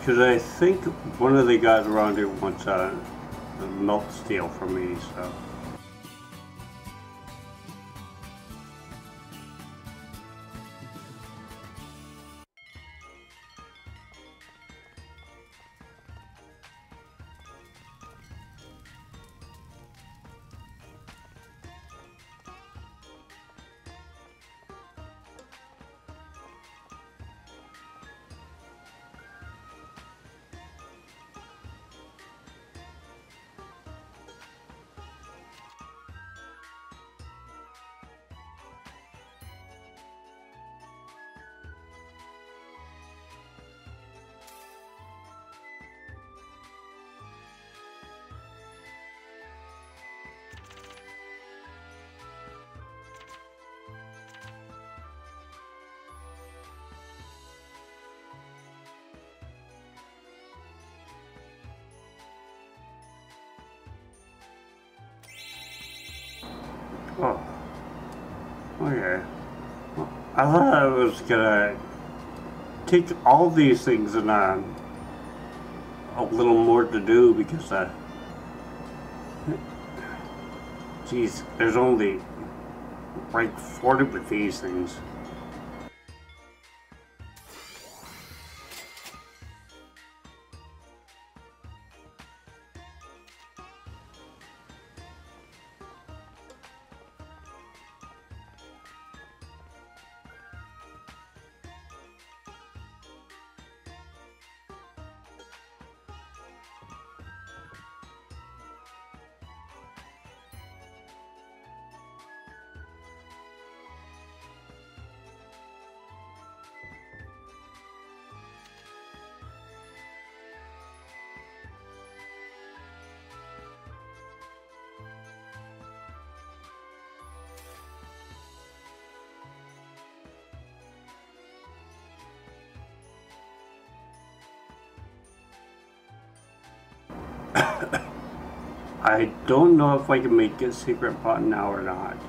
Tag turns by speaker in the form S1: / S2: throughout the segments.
S1: Because I think one of the guys around here wants a melt steel from me, so. Oh, okay. Well, I thought I was gonna take all these things and a little more to do because geez, there's only like 40 with these things. I don't know if I can make a secret button now or not.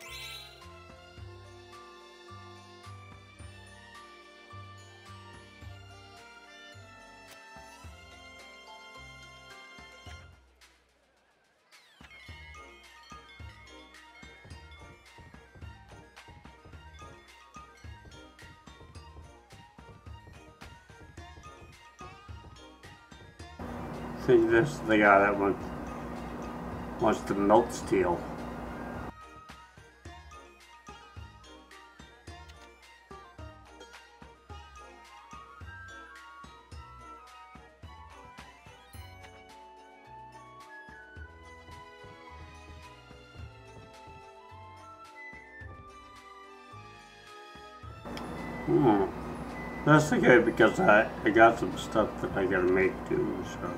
S1: I think this is the guy that wants to melt steel. That's okay because I got some stuff that I gotta make too, so.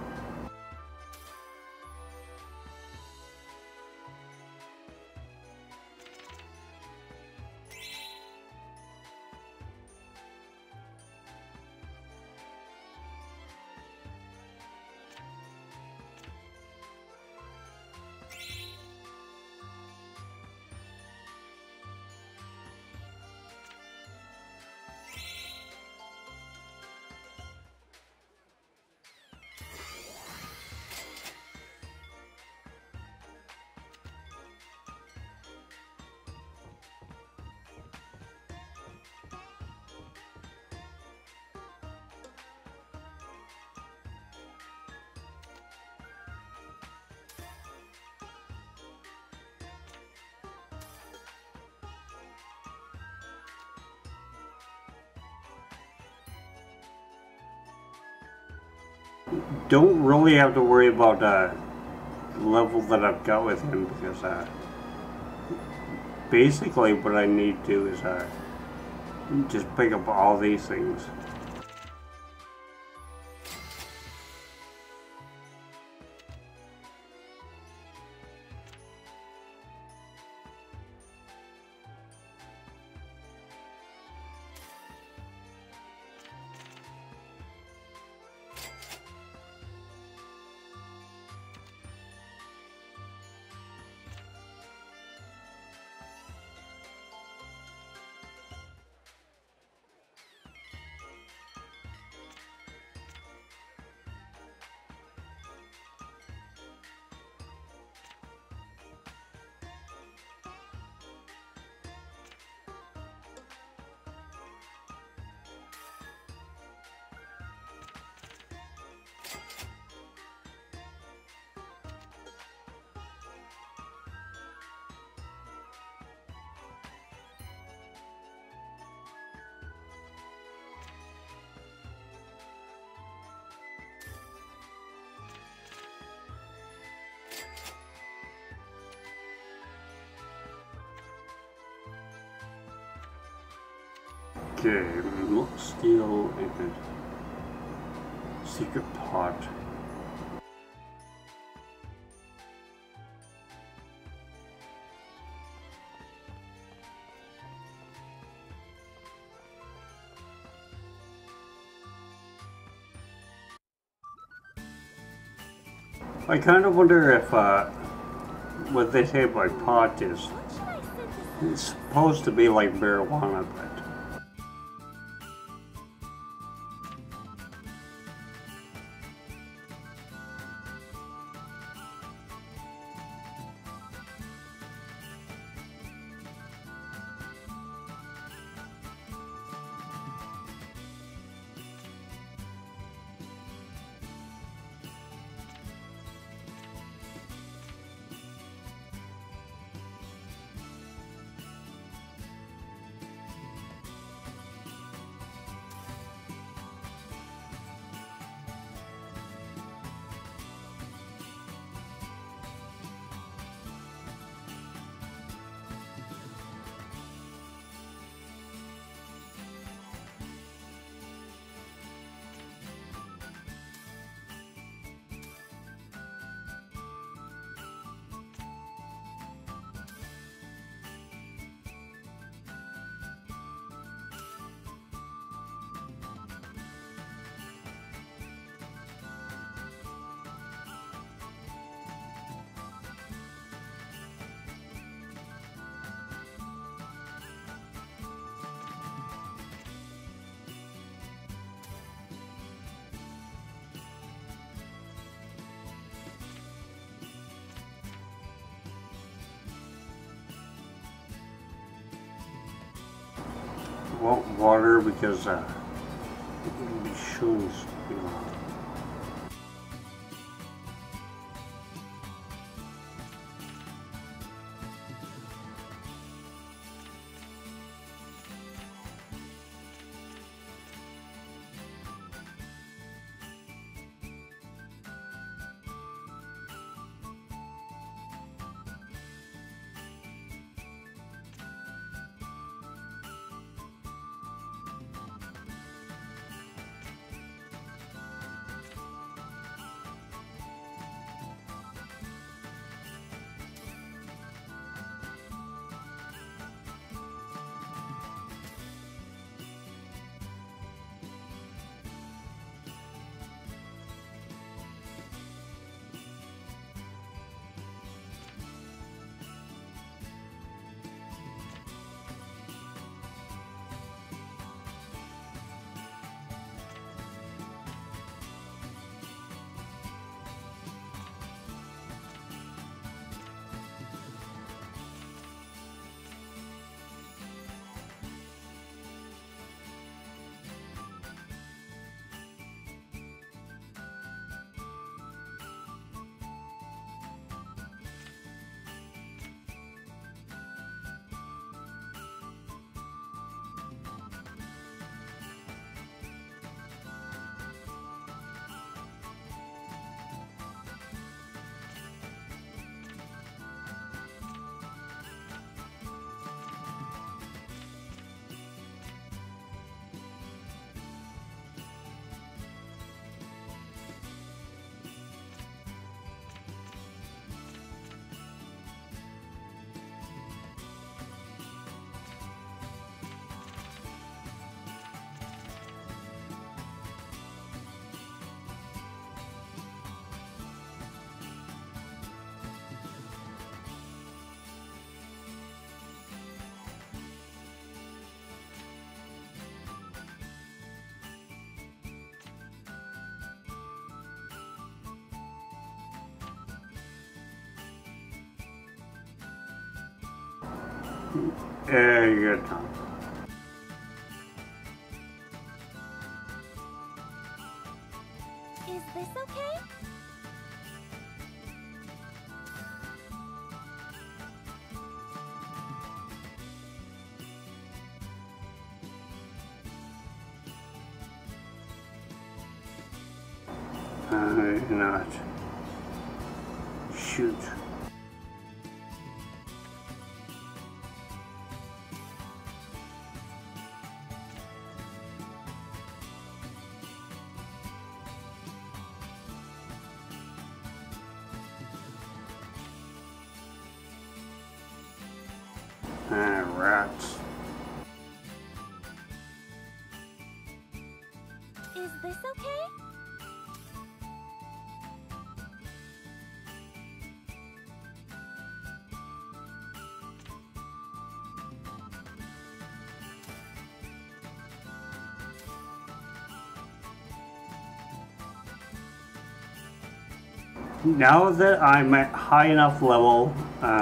S1: Don't really have to worry about the level that I've got with him because basically what I need to do is just pick up all these things. Okay, steel and secret pot. I kind of wonder if what they say by pot is it's supposed to be like marijuana, but want water because it shows, you know. You got time.
S2: Is this
S1: maybe not. Shoot. Ah, rats.
S2: Is this okay?
S1: Now that I'm at high enough level,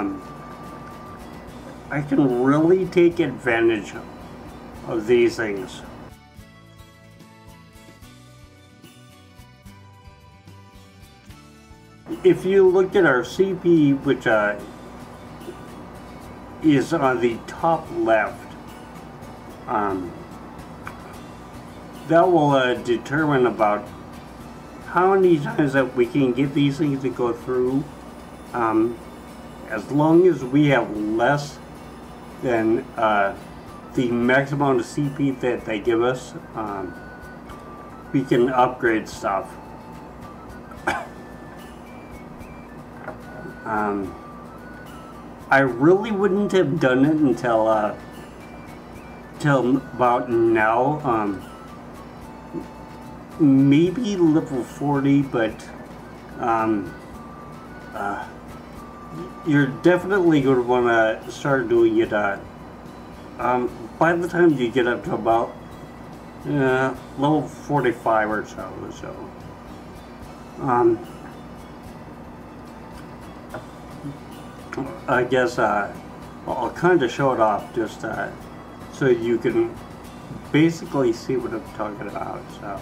S1: I can really take advantage of these things. If you look at our CP, which is on the top left, that will determine about how many times that we can get these things to go through. As long as we have less than the max amount of CP that they give us, we can upgrade stuff. I really wouldn't have done it until till about now. Maybe level 40, but you're definitely going to want to start doing it by the time you get up to about level 45 or so. I guess I'll kind of show it off just so you can basically see what I'm talking about. So.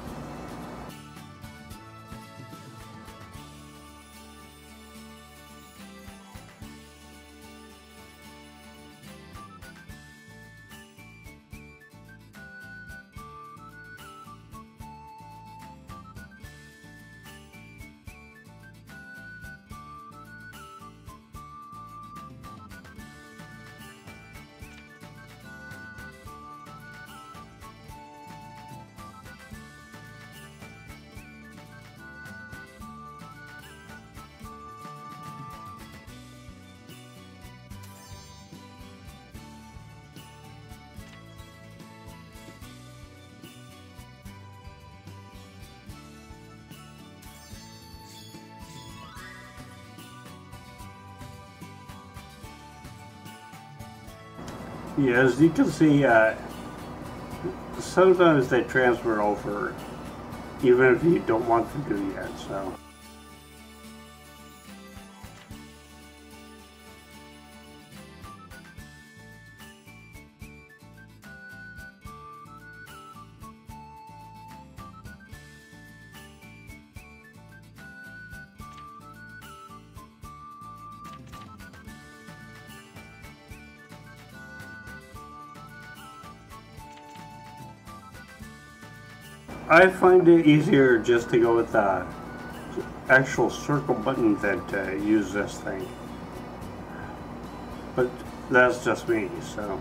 S1: Yeah, as you can see, sometimes they transfer over, even if you don't want them to yet, so. I find it easier just to go with the actual circle button that use this thing. But that's just me, so.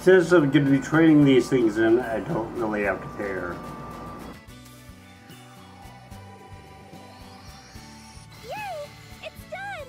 S1: Since I'm going to be trading these things in, I don't really have to care.
S2: Yay! It's done!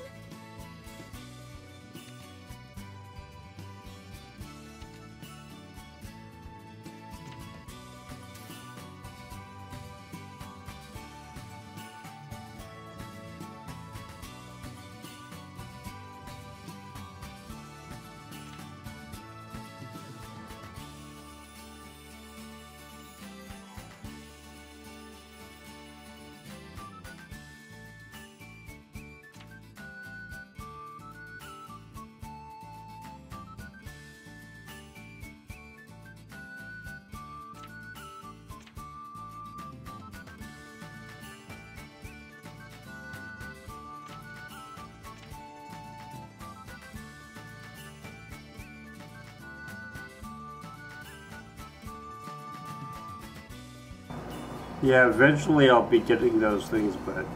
S1: Yeah, eventually I'll be getting those things, but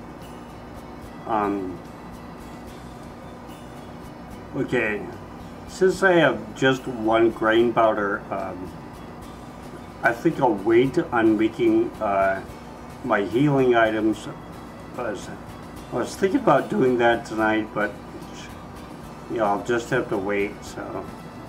S1: okay, since I have just one grain powder, I think I'll wait on making my healing items. I was thinking about doing that tonight, but yeah, I'll just have to wait. So.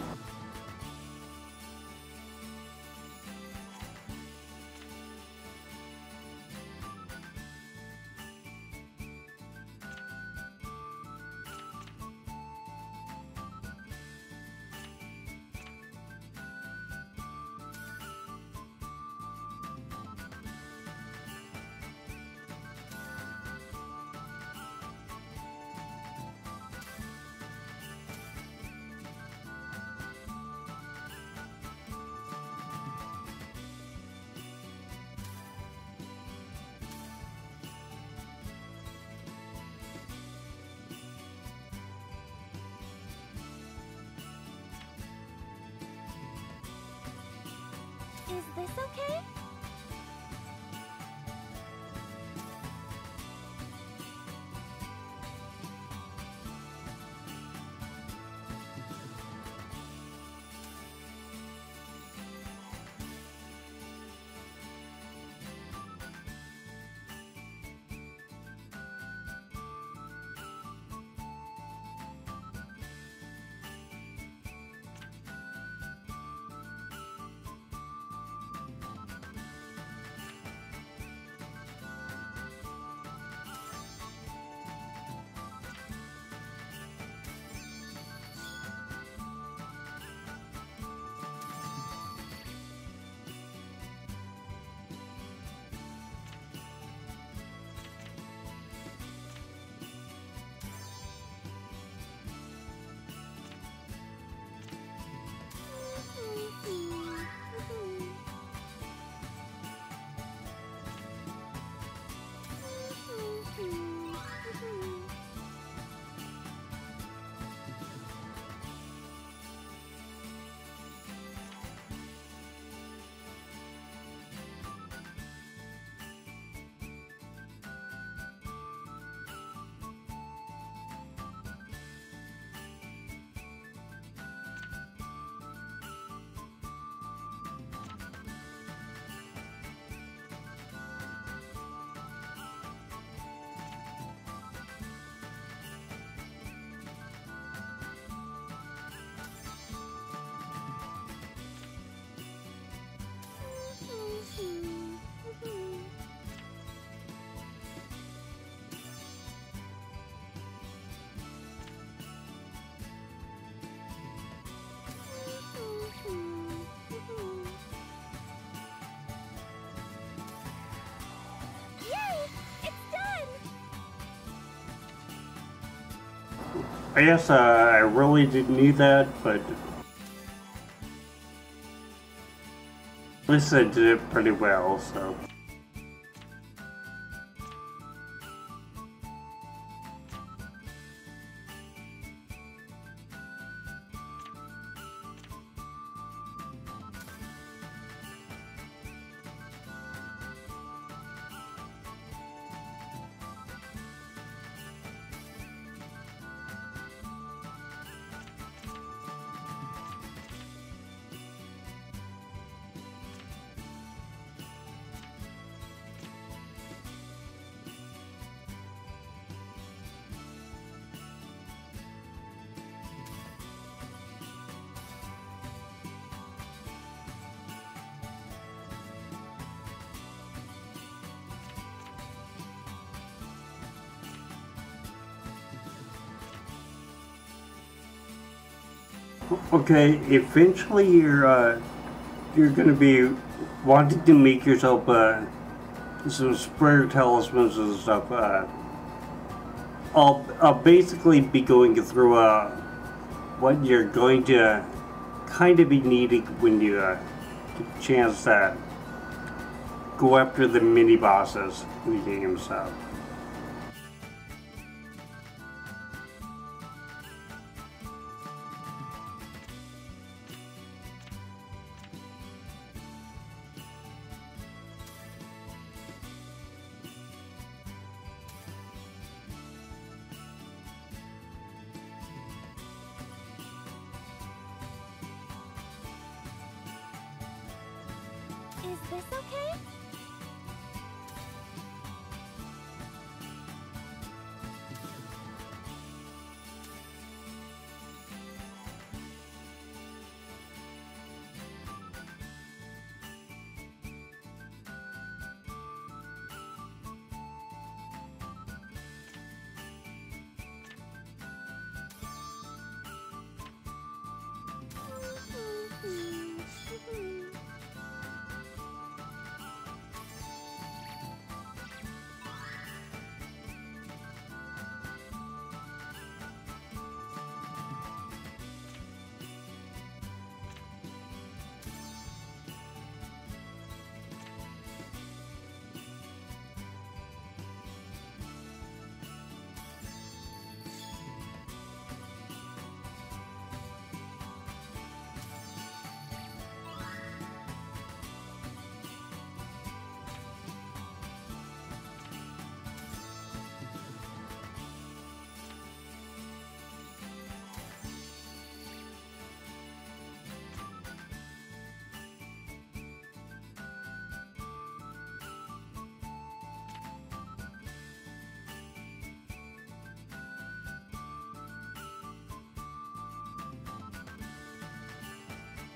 S2: Is this okay?
S1: I guess I really didn't need that, but at least I did it pretty well, so. Okay, eventually you're gonna be wanting to make yourself some sprayer talismans and stuff. I'll basically be going through what you're going to kind of be needing when you get a chance to go after the mini bosses in the game. So.
S2: Is this okay?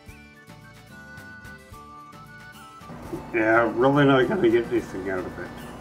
S1: Yeah, really not gonna get anything out of it.